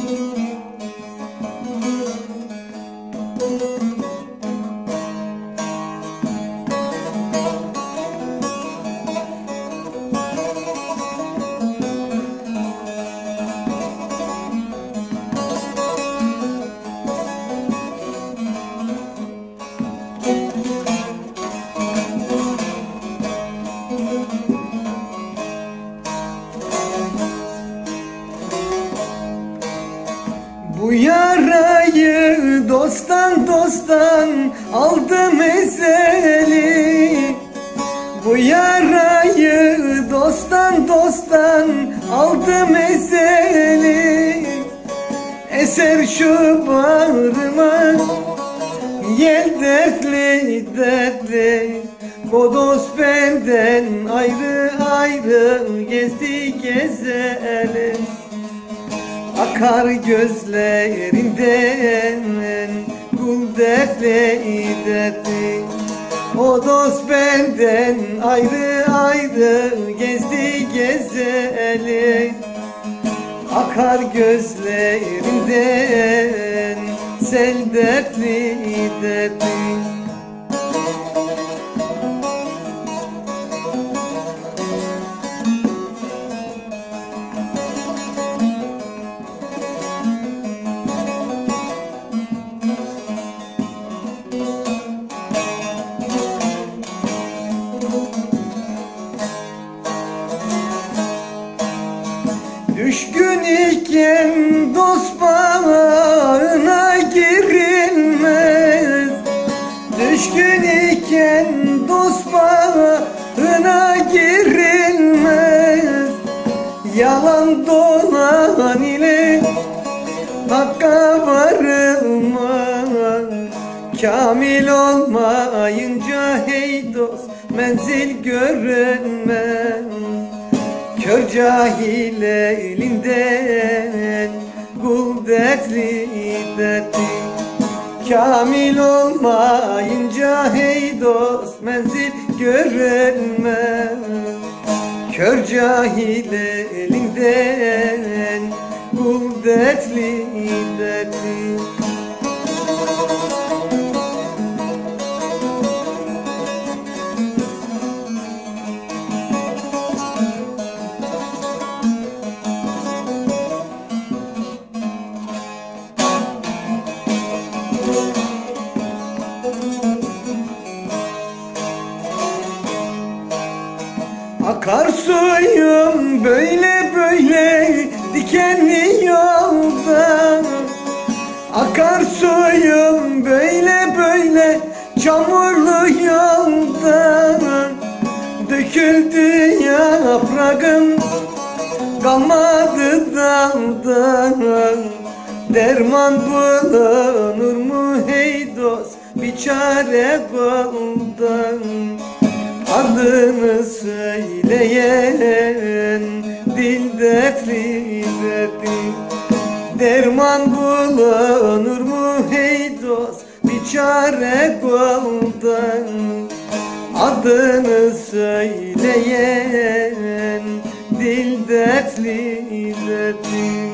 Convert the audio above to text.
Bu yarayı dosttan aldım ezeli. Bu yarayı dosttan aldım ezeli. Eser şu bağrıma yel dertli dertli. O dost benden ayrı gezdi gezeli. Akar gözlerinden kul dertli dertli. O dost benden ayrı gezdi gezeli. Akar gözlerinden sel dertli dertli. Düşkün iken dost bağına girilmez. Düşkün iken dost bağına girilmez. Yalan dolan ile hakka varılmaz. Kamil olmayınca hey dost menzil görünmez. Kör cahil elinden kul dertli dertli. Kamil olmayınca hey dost menzil görünmez. Kör cahil elinden kul dertli dertli. Akar suyum böyle dikenli yolda. Akar suyum böyle çamurlu yolda. Döküldü yaprağım kalmadı dalda. Derman bulunur mu hey dost bir çare koldan. Adını söyleyen dil dertli dertli. Derman bulunur mu hey dost bir çare koldan. Adını söyleyen dil dertli dertli.